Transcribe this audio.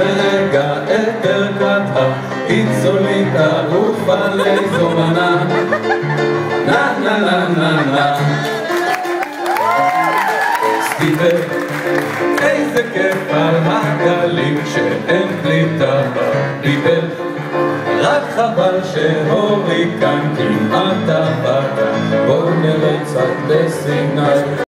ורגע את ערכתה, איצולית תעוף על איזו מנה, נה נה נה נה נה. סטיבל, איזה כיף על הגלים שאין פליטה בביבל, רק חבל שהוריקן כמעט עבדה, בוא נראה קצת בסיני.